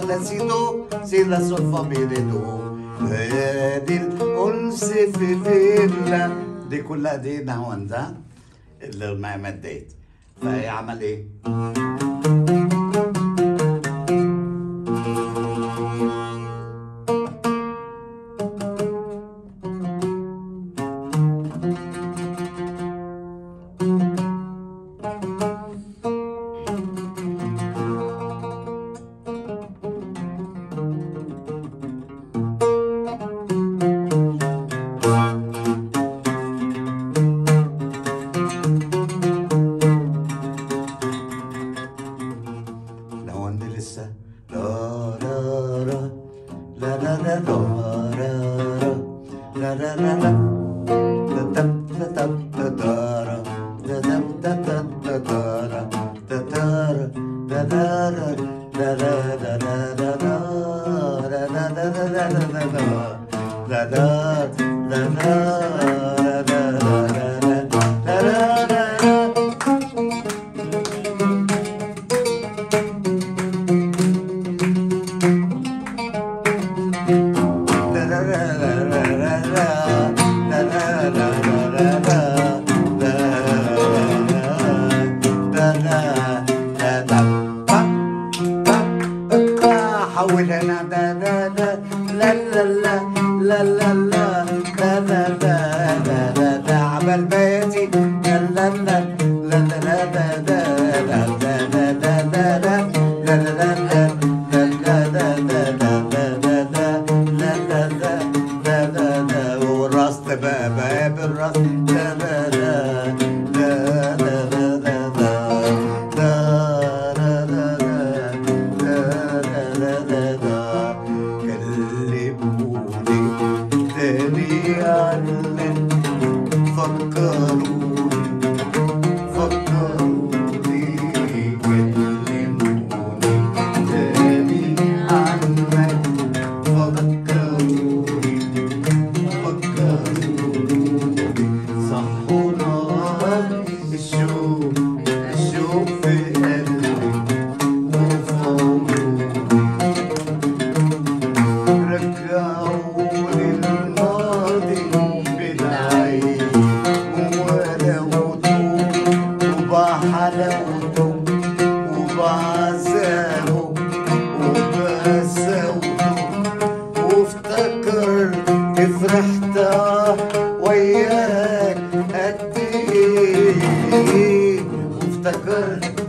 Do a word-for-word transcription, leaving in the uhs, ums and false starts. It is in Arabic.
لا سي دو سي لا سول فا مي ري دو. هادي الأنس في فيلا دي كلها دي نهاوندة اللي ما مديت فيعمل ايه؟ لسه لا لا لا لا لا لا لا لا لا لا حول انا دا دا دا لا لا لا لا لا لا دا دا دا دا دا عمل بيتي لا لا لا لا لا دا دا دا دا دا دا دا لا لا لا لا لا دا دا دا دا دا دا والراس تبقى بقى بالراس دا دا دا دا دا فكروني فكروني كلموني تاني عنك فكروني فكروني صحوا نار الشوق الشوق في قلبي وفوروني رجعوني الماضي حلاوته وبعذابه وبقساوته وافتكرت فرحت وياك قد ايه وافتكرت